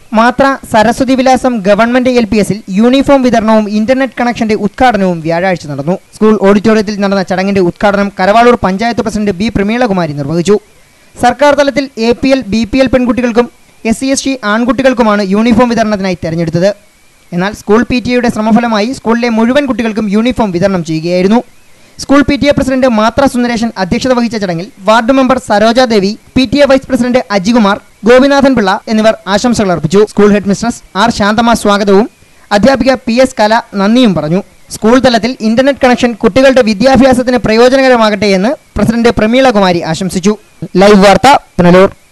മാത്ര സരസ്വതി വിലാസം ഗവൺമെന്റ് LPSൽ യൂണിഫോം വിതരണവും ഇന്റർനെറ്റ് കണക്ഷന്റെ ഉദ്ഘാടനവും വ്യാഴാഴ്ച നടന്നു. സ്കൂൾ ഓഡിറ്റോറിയത്തിൽ നടന്ന ചടങ്ങിന്റെ ഉദ്ഘാടനം കരവാളൂർ പഞ്ചായത്ത് പ്രസിഡന്റ് B. പ്രമീളകുമാരി നിർവഹിച്ചു. സർക്കാർ തലത്തിൽ APL, BPL പെൺകുട്ടികൾക്കും SC/ST ആൺകുട്ടികൾക്കുമാണ് യൂണിഫോം വിതരണത്തിനായി തെരഞ്ഞെടുത്തത്. എന്നാൽ സ്കൂൾ PTA ശ്രമഫലമായി സ്കൂളിലെ മുഴുവൻ കുട്ടികൾക്കും യൂണിഫോം വിതരണം ചെയ്യുകയായിരുന്നു. സ്കൂൾ PTA പ്രസിഡന്റ് മാത്ര സുന്ദരേശൻ അധ്യക്ഷത വഹിച്ച ചടങ്ങിൽ ward member Saroja Devi, PTA vice president Ajikumar, Gopinathan Pillai എന്നിവർ ആശംസകൾ അർപ്പിച്ചു. School head mistress R. Shanthamma സ്വാഗതവും അധ്യാപിക PS. കല നന്ദിയും പറഞ്ഞു. സ്കൂൾ തലത്തിൽ ഇന്റർനെറ്റ് കണക്ഷൻ കുട്ടികളുടെ വിദ്യാഭ്യാസത്തിന് പ്രയോജനകരമാകട്ടെ എന്ന് പ്രസിഡന്റ് പ്രമീളകുമാരി ആശംസിച്ചു. ലൈവ് വാർത്ത പുനലൂർ.